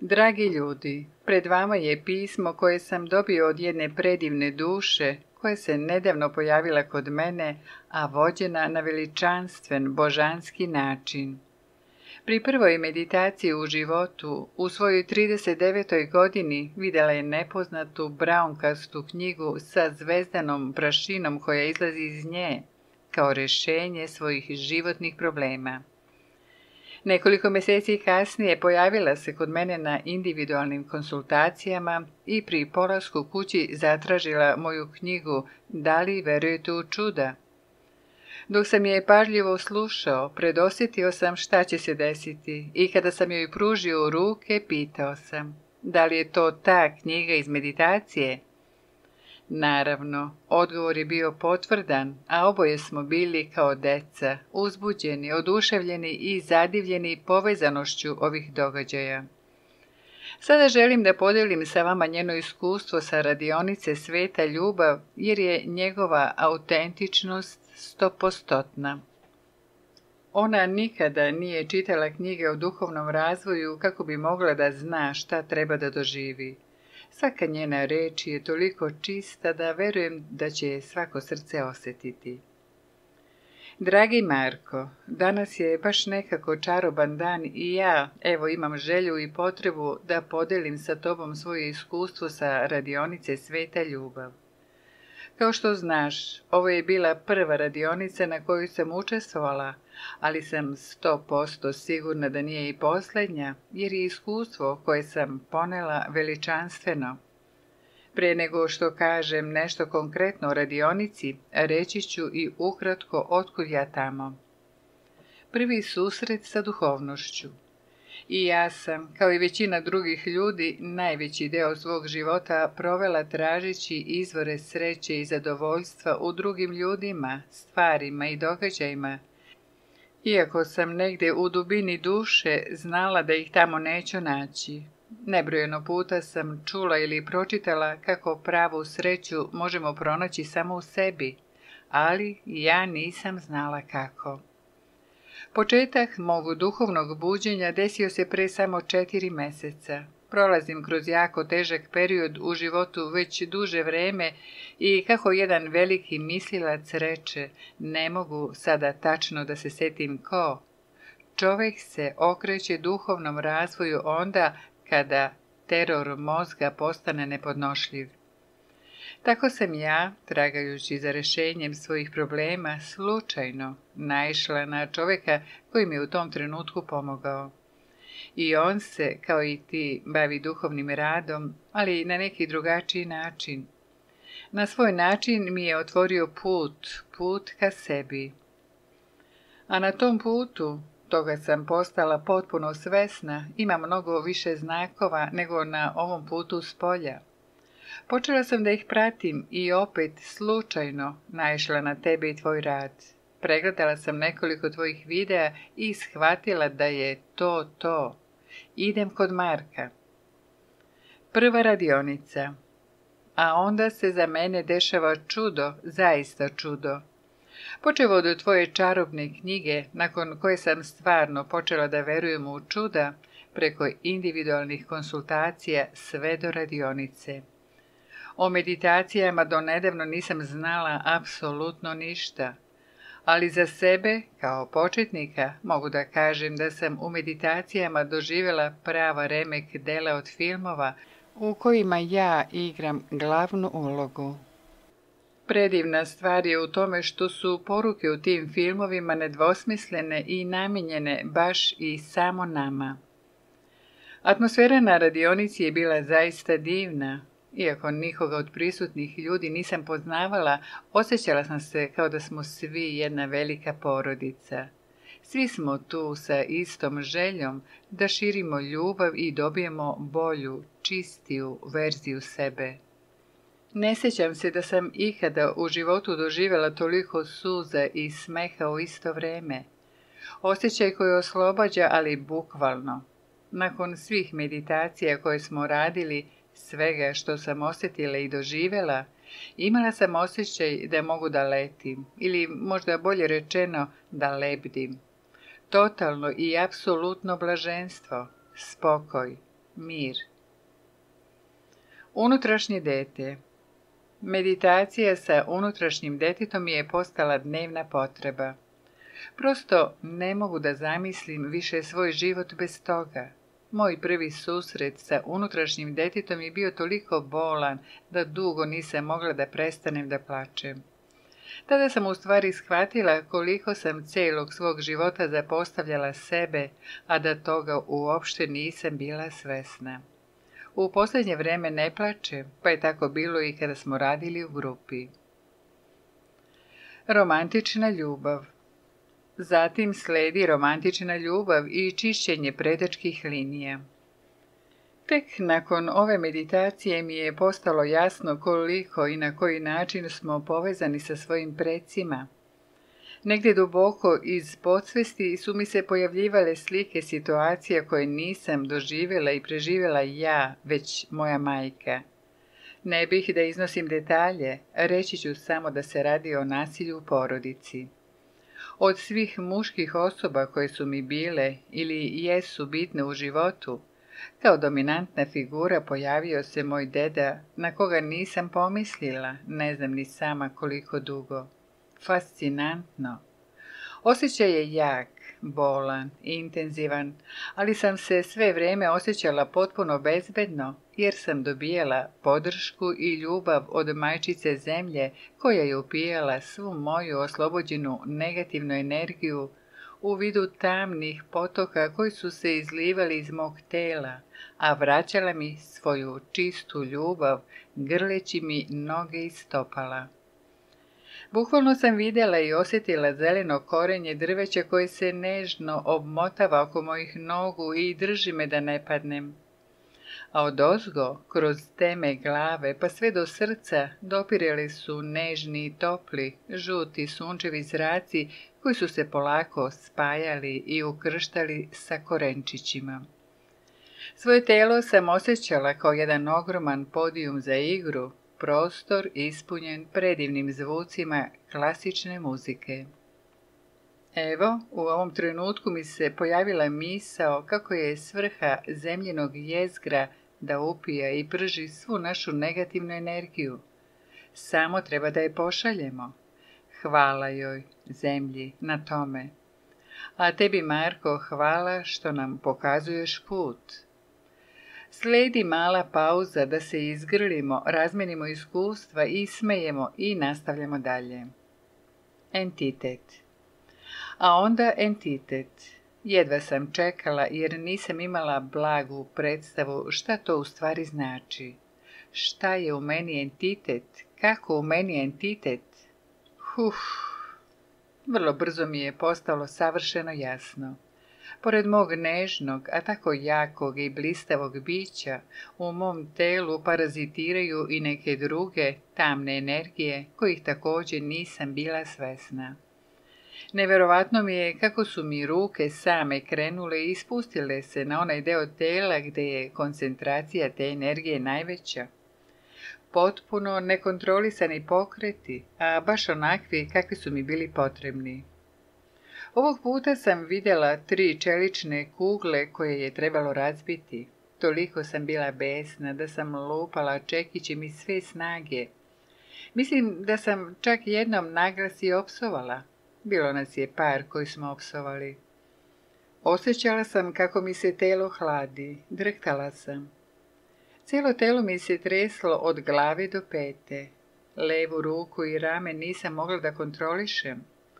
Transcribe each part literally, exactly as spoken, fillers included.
Dragi ljudi, pred vama je pismo koje sam dobio od jedne predivne duše koja se nedavno pojavila kod mene, a vođena na veličanstven, božanski način. Pri prvoj meditaciji u životu, u svojoj trideset devetoj godini, vidjela je nepoznatu braunkastu knjigu sa zvezdanom prašinom koja izlazi iz nje, kao rješenje svojih životnih problema. Nekoliko mjeseci kasnije pojavila se kod mene na individualnim konsultacijama i pri polasku kući zatražila moju knjigu Da li verujete u čuda? Dok sam je pažljivo slušao, predosjetio sam šta će se desiti i kada sam joj pružio u ruke, pitao sam, da li je to ta knjiga iz meditacije? Naravno, odgovor je bio potvrdan, a oboje smo bili kao deca, uzbuđeni, oduševljeni i zadivljeni povezanošću ovih događaja. Sada želim da podijelim sa vama njeno iskustvo sa radionice Sveta ljubav, jer je njegova autentičnost stopostotna. Ona nikada nije čitala knjige o duhovnom razvoju kako bi mogla da zna šta treba da doživi. Svaka njena reč je toliko čista da verujem da će je svako srce osjetiti. Dragi Marko, danas je baš nekako čaroban dan i ja, evo, imam želju i potrebu da podelim sa tobom svoje iskustvo sa radionice Sveta ljubav. Kao što znaš, ovo je bila prva radionica na koju sam učestvovala, ali sam sto posto sigurna da nije i posljednja, jer je iskustvo koje sam ponela veličanstveno. Pre nego što kažem nešto konkretno o radionici, reći ću i ukratko otkud ja tamo. Prvi susret sa duhovnošću. I ja sam, kao i većina drugih ljudi, najveći deo svog života provela tražeći izvore sreće i zadovoljstva u drugim ljudima, stvarima i događajima. Iako sam negdje u dubini duše znala da ih tamo neću naći. Nebrojeno puta sam čula ili pročitala kako pravu sreću možemo pronaći samo u sebi, ali ja nisam znala kako. Početak mog duhovnog buđenja desio se pre samo četiri meseca. Prolazim kroz jako težak period u životu već duže vreme i kako jedan veliki mislilac reče, ne mogu sada tačno da se setim ko. Čovjek se okreće duhovnom razvoju onda kada teror mozga postane nepodnošljiv. Tako sam ja, tragajući za rješenjem svojih problema, slučajno naišla na čovjeka koji mi je u tom trenutku pomogao. I on se, kao i ti, bavi duhovnim radom, ali na neki drugačiji način. Na svoj način mi je otvorio put, put ka sebi. A na tom putu, toga sam postala potpuno svesna, ima mnogo više znakova nego na ovom putu s polja. Počela sam da ih pratim i opet slučajno naišla na tebe i tvoj rad. Pregledala sam nekoliko tvojih videa i shvatila da je to to. Idem kod Marka. Prva radionica. A onda se za mene dešava čudo, zaista čudo. Počevo od tvoje čarobne knjige, nakon koje sam stvarno počela da verujem u čuda, preko individualnih konsultacija sve do radionice. O meditacijama do nedavno nisam znala apsolutno ništa, ali za sebe, kao početnika, mogu da kažem da sam u meditacijama doživjela prava remek dela od filmova u kojima ja igram glavnu ulogu. Predivna stvar je u tome što su poruke u tim filmovima nedvosmislene i namijenjene baš i samo nama. Atmosfera na radionici je bila zaista divna. Iako nikoga od prisutnih ljudi nisam poznavala, osjećala sam se kao da smo svi jedna velika porodica. Svi smo tu sa istom željom da širimo ljubav i dobijemo bolju, čistiju verziju sebe. Ne sjećam se da sam ikada u životu doživjela toliko suza i smeha u isto vrijeme. Osjećaj koji oslobađa, ali bukvalno. Nakon svih meditacija koje smo radili, svega što sam osjetila i doživjela, imala sam osjećaj da mogu da letim, ili možda bolje rečeno da lebdim. Totalno i apsolutno blaženstvo, spokoj, mir. Unutrašnje dete. Meditacija sa unutrašnjim detetom je postala dnevna potreba. Prosto ne mogu da zamislim više svoj život bez toga. Moj prvi susret sa unutrašnjim detetom je bio toliko bolan da dugo nisam mogla da prestanem da plačem. Tada sam u stvari shvatila koliko sam celog svog života zapostavljala sebe, a da toga uopšte nisam bila svesna. U posljednje vreme ne plačem, pa je tako bilo i kada smo radili u grupi. Romantična ljubav. Zatim sledi romantična ljubav i čišćenje predačkih linija. Tek nakon ove meditacije mi je postalo jasno koliko i na koji način smo povezani sa svojim precima. Negdje duboko iz podsvesti su mi se pojavljivale slike situacija koje nisam doživjela i preživjela ja, već moja majka. Ne bih da iznosim detalje, reći ću samo da se radi o nasilju u porodici. Od svih muških osoba koje su mi bile ili jesu bitne u životu, kao dominantna figura pojavio se moj deda, na koga nisam pomislila, ne znam ni sama koliko dugo. Fascinantno. Osjećaj je jak, bolan, intenzivan, ali sam se sve vrijeme osjećala potpuno bezbedno, jer sam dobijala podršku i ljubav od majčice zemlje koja je upijala svu moju oslobođenu negativnu energiju u vidu tamnih potoka koji su se izlivali iz mog tela, a vraćala mi svoju čistu ljubav, grleći mi noge i stopala. Bukvalno sam vidjela i osjetila zeleno korenje drveća koje se nežno obmotava oko mojih nogu i drži me da ne padnem. A odozgo, kroz teme glave pa sve do srca, dopirali su nežni i topli, žuti sunčevi zraci koji su se polako spajali i ukrštali sa korenčićima. Svoje telo sam osjećala kao jedan ogroman podijum za igru, prostor ispunjen predivnim zvucima klasične muzike. Evo, u ovom trenutku mi se pojavila misao kako je svrha zemljinog jezgra da upija i prži svu našu negativnu energiju. Samo treba da je pošaljemo. Hvala joj, zemlji, na tome. A tebi, Marko, hvala što nam pokazuješ put. Slijedi mala pauza da se izgrlimo, razmenimo iskustva, ismejemo i nastavljamo dalje. Entitet. A onda entitet. Jedva sam čekala jer nisam imala blagu predstavu šta to u stvari znači. Šta je u meni entitet? Kako u meni entitet? Uf, vrlo brzo mi je postalo savršeno jasno. Pored mog nežnog, a tako jakog i blistavog bića, u mom telu parazitiraju i neke druge tamne energije, kojih također nisam bila svesna. Neverovatno mi je kako su mi ruke same krenule i ispustile se na onaj deo tela gdje je koncentracija te energije najveća. Potpuno nekontrolisani pokreti, a baš onakvi kakvi su mi bili potrebni. Ovog puta sam vidjela tri čelične kugle koje je trebalo razbiti. Toliko sam bila besna da sam lupala čekićem iz sve snage. Mislim da sam čak jednom naglas i opsovala. Bilo nas je par koji smo opsovali. Osjećala sam kako mi se telo hladi, drhtala sam. Cijelo telo mi se treslo od glave do pete. Levu ruku i rame nisam mogla da kontrolišem.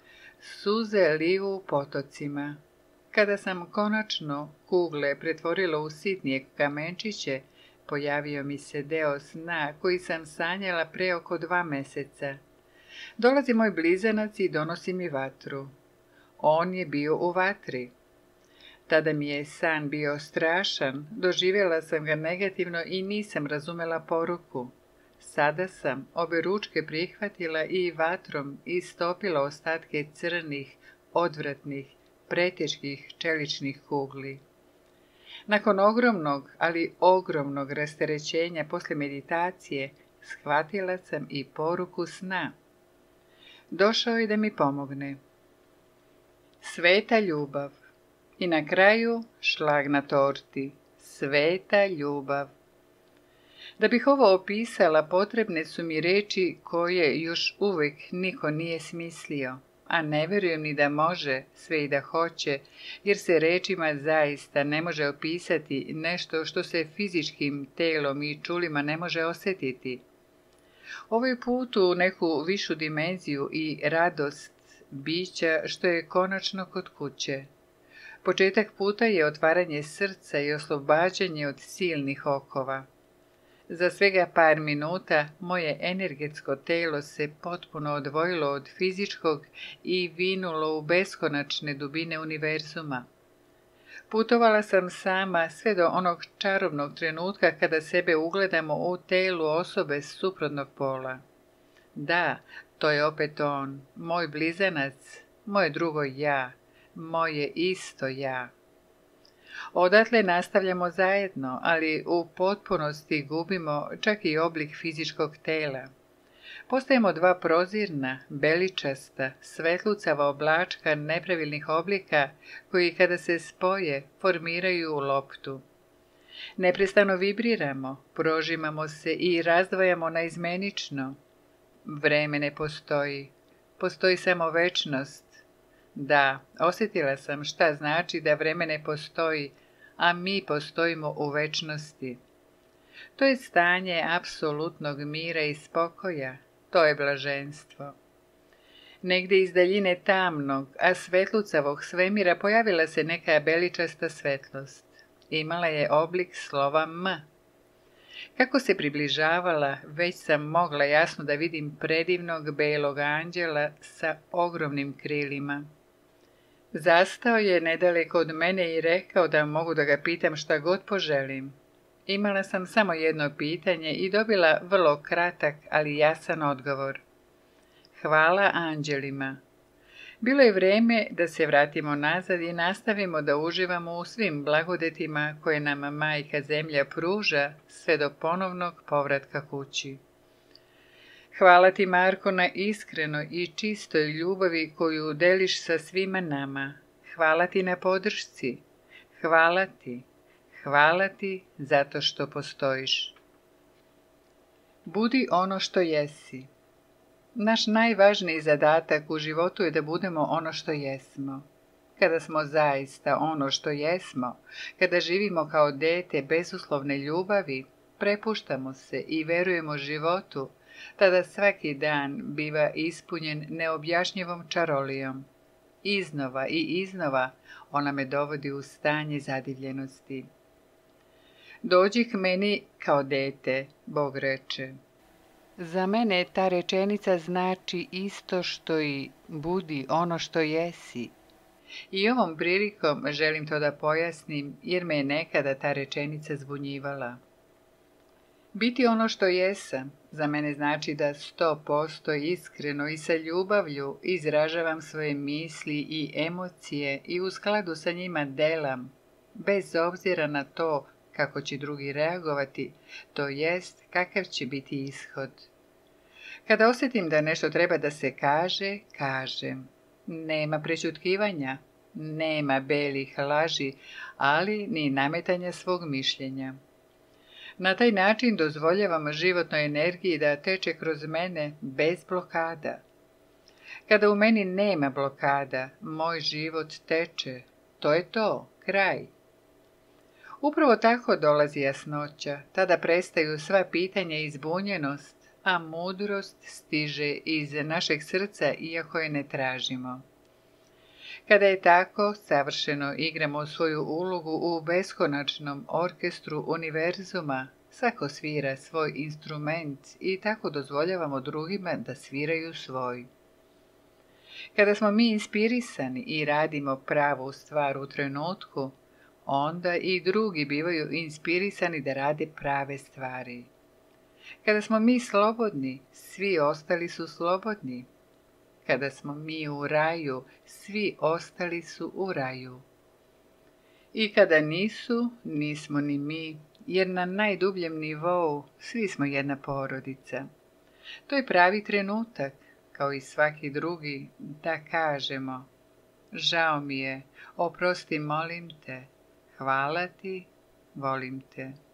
Suze liju u potocima. Kada sam konačno kugle pretvorila u sitnije kamenčiće, pojavio mi se deo sna koji sam sanjala pre oko dva meseca. Dolazi moj blizanac i donosi mi vatru. On je bio u vatri. Tada mi je san bio strašan, doživjela sam ga negativno i nisam razumela poruku. Sada sam obe ručke prihvatila i vatrom istopila ostatke crnih, odvratnih, preteških čeličnih kugli. Nakon ogromnog, ali ogromnog rasterećenja posle meditacije, shvatila sam i poruku sna. Došao je da mi pomogne. Sveta ljubav. I na kraju šlag na torti. sveta ljubav. Da bih ovo opisala, potrebne su mi riječi koje još uvijek niko nije smislio, a ne vjerujem ni da može, sve i da hoće, jer se riječima zaista ne može opisati nešto što se fizičkim telom i čulima ne može osjetiti. Ovaj put u neku višu dimenziju i radost bića što je konačno kod kuće. Početak puta je otvaranje srca i oslobađanje od silnih okova. Za svega par minuta moje energetsko telo se potpuno odvojilo od fizičkog i vinulo u beskonačne dubine univerzuma. Putovala sam sama sve do onog čarobnog trenutka kada sebe ugledamo u telu osobe suprotnog pola. Da, to je opet on, moj blizanac, moje drugo ja, moje isto ja. Odatle nastavljamo zajedno, ali u potpunosti gubimo čak i oblik fizičkog tela. Postajemo dva prozirna, beličasta, svetlucava oblačka nepravilnih oblika koji kada se spoje formiraju loptu. Neprestano vibriramo, prožimamo se i razdvajamo naizmenično. Vreme ne postoji, postoji samo večnost. Da, osjetila sam šta znači da vreme ne postoji, a mi postojimo u večnosti. To je stanje apsolutnog mira i spokoja, to je blaženstvo. Negdje iz daljine tamnog, a svetlucavog svemira pojavila se neka beličasta svetlost. Imala je oblik slova M. Kako se približavala, već sam mogla jasno da vidim predivnog belog anđela sa ogromnim krilima. Zastao je nedaleko od mene i rekao da mogu da ga pitam šta god poželim. Imala sam samo jedno pitanje i dobila vrlo kratak, ali jasan odgovor. Hvala anđelima. Bilo je vrijeme da se vratimo nazad i nastavimo da uživamo u svim blagodetima koje nam Majka Zemlja pruža sve do ponovnog povratka kući. Hvala ti, Marko, na iskrenoj i čistoj ljubavi koju deliš sa svima nama. Hvala ti na podršci. Hvala ti. Hvala ti zato što postojiš. Budi ono što jesi. Naš najvažniji zadatak u životu je da budemo ono što jesmo. Kada smo zaista ono što jesmo, kada živimo kao dete bezuslovne ljubavi, prepuštamo se i verujemo životu, tada svaki dan biva ispunjen neobjašnjivom čarolijom. Iznova i iznova ona me dovodi u stanje zadivljenosti. Dođi k meni kao dete, Bog reče. Za mene ta rečenica znači isto što i budi ono što jesi. I ovom prilikom želim to da pojasnim jer me je nekada ta rečenica zbunjivala. Biti ono što jesam za mene znači da sto posto iskreno i sa ljubavlju izražavam svoje misli i emocije i u skladu sa njima delam, bez obzira na to kako će drugi reagovati, to jest kakav će biti ishod. Kada osjetim da nešto treba da se kaže, kažem. Nema prešutkivanja, nema belih laži, ali ni nametanja svog mišljenja. Na taj način dozvoljavam životnoj energiji da teče kroz mene bez blokada. Kada u meni nema blokada, moj život teče. To je to, kraj. Upravo tako dolazi jasnoća, tada prestaju sva pitanja i zbunjenost, a mudrost stiže iz našeg srca iako je ne tražimo. Kada je tako, savršeno igramo svoju ulogu u beskonačnom orkestru univerzuma, svako svira svoj instrument i tako dozvoljavamo drugima da sviraju svoj. Kada smo mi inspirisani i radimo pravu stvar u trenutku, onda i drugi bivaju inspirisani da rade prave stvari. Kada smo mi slobodni, svi ostali su slobodni. Kada smo mi u raju, svi ostali su u raju. I kada nisu, nismo ni mi, jer na najdubljem nivou svi smo jedna porodica. To je pravi trenutak, kao i svaki drugi, da kažemo: žao mi je, oprosti, molim te, hvala ti, volim te.